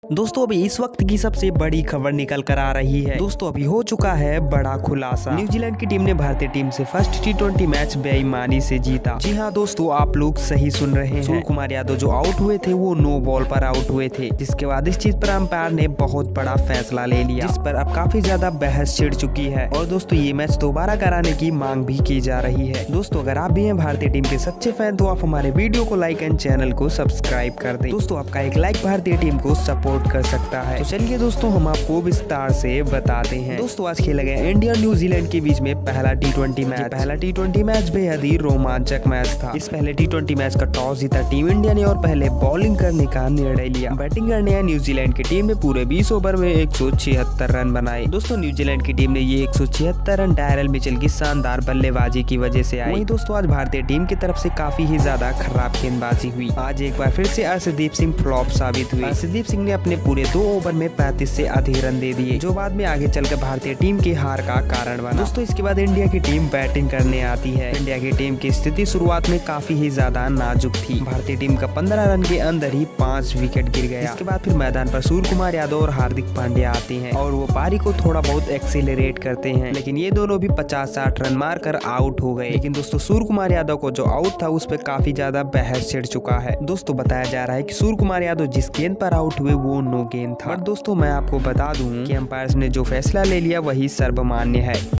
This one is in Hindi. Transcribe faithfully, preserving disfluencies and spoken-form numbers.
दोस्तों अभी इस वक्त की सबसे बड़ी खबर निकल कर आ रही है। दोस्तों अभी हो चुका है बड़ा खुलासा। न्यूजीलैंड की टीम ने भारतीय टीम से फर्स्ट टी ट्वेंटी मैच बेईमानी से जीता। जी हाँ दोस्तों, आप लोग सही सुन रहे हैं। सूर्य कुमार यादव जो आउट हुए थे वो नो बॉल पर आउट हुए थे, जिसके बाद इस चीज पर अंपायर ने बहुत बड़ा फैसला ले लिया, जिस पर अब काफी ज्यादा बहस छिड़ चुकी है। और दोस्तों ये मैच दोबारा कराने की मांग भी की जा रही है। दोस्तों अगर आप भी हैं भारतीय टीम के सच्चे फैन तो आप हमारे वीडियो को लाइक एंड चैनल को सब्सक्राइब कर दें। दोस्तों आपका एक लाइक भारतीय टीम को सपोर्ट कर सकता है। तो चलिए दोस्तों हम आपको विस्तार से बताते हैं। दोस्तों आज खेला गया इंडिया न्यूजीलैंड के बीच में पहला टी ट्वेंटी मैच। पहला टी ट्वेंटी मैच बेहद ही रोमांचक मैच था। इस पहले टी ट्वेंटी मैच का टॉस जीता टीम इंडिया ने और पहले बॉलिंग करने का निर्णय लिया। बैटिंग करने आए न्यूजीलैंड की टीम ने पूरे बीस ओवर में एक सौ छिहत्तर रन बनाए। दोस्तों न्यूजीलैंड की टीम ने ये एक सौ छिहत्तर रन डायरल मिचेल की शानदार बल्लेबाजी की वजह से आए। वहीं दोस्तों आज भारतीय टीम की तरफ से काफी ही ज्यादा खराब गेंदबाजी हुई। आज एक बार फिर से अर्शदीप सिंह फ्लॉप साबित हुए। अर्शदीप सिंह ने अपने पूरे दो ओवर में पैंतीस से अधिक रन दे दिए, जो बाद में आगे चलकर भारतीय टीम की हार का कारण बना। दोस्तों इसके बाद इंडिया की टीम बैटिंग करने आती है। इंडिया की टीम की स्थिति शुरुआत में काफी ही ज्यादा नाजुक थी। भारतीय टीम का पंद्रह रन के अंदर ही पांच विकेट गिर गया। इसके बाद फिर मैदान पर सूर्य कुमार यादव और हार्दिक पांड्या आते हैं और वो पारी को थोड़ा बहुत एक्सीलरेट करते हैं, लेकिन ये दोनों भी पचास साठ रन मारकर आउट हो गए। लेकिन दोस्तों सूर्य कुमार यादव को जो आउट था उस पर काफी ज्यादा बहस छिड़ चुका है। दोस्तों बताया जा रहा है कि सूर्य कुमार यादव जिस गेंद पर आउट हुए वो नो गेंद था। बट दोस्तों मैं आपको बता दूं कि अंपायर्स ने जो फैसला ले लिया वही सर्वमान्य है।